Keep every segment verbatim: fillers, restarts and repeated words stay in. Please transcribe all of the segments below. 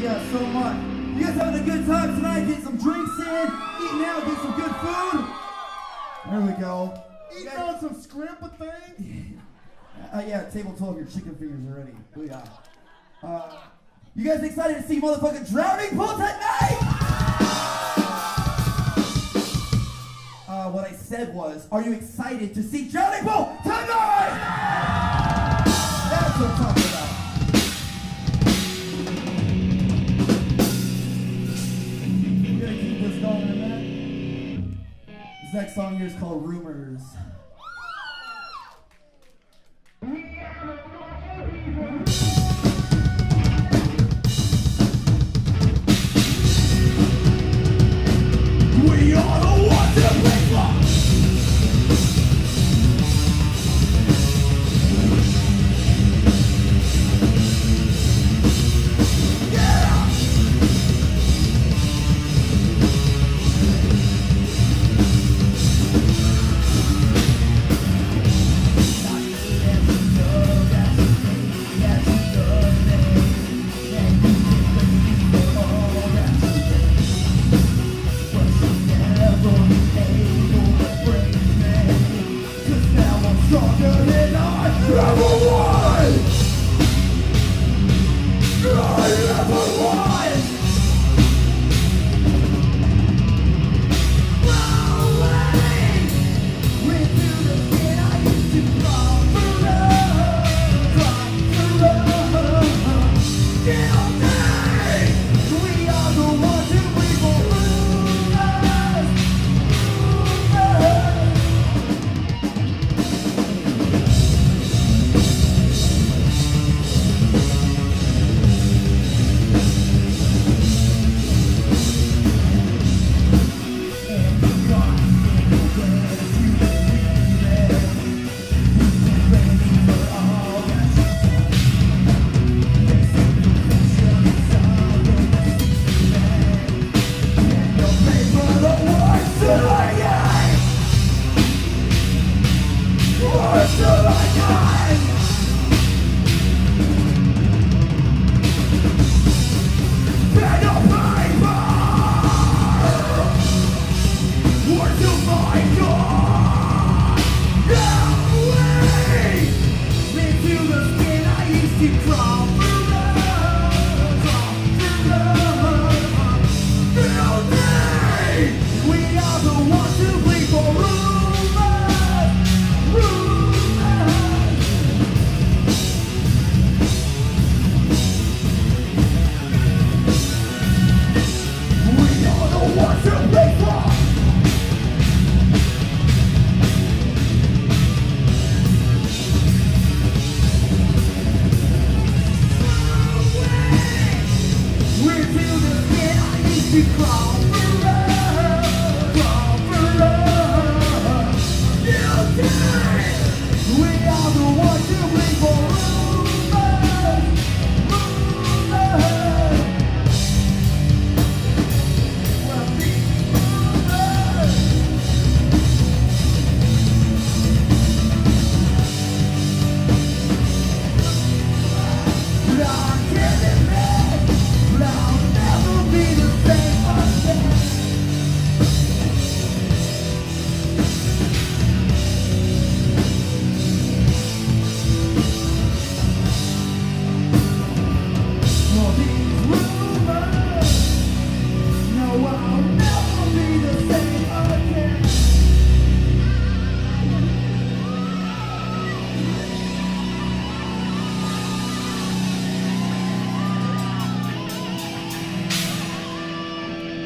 guys so much. You guys having a good time tonight? Get some drinks in, eating out, get some good food. There we go. Eating on some scrimp of things? Uh, yeah, table twelve, your chicken fingers are ready. We got it. Uh, you guys excited to see motherfucking Drowning Pool tonight? Uh, what I said was, are you excited to see Drowning Pool tonight? That's what I'm talking about. We're gonna keep this going in a minute. This next song here is called Rumors. We are the ones that play for. Yeah.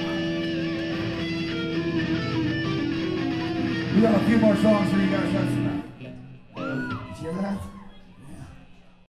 We got a few more songs for you guys. That's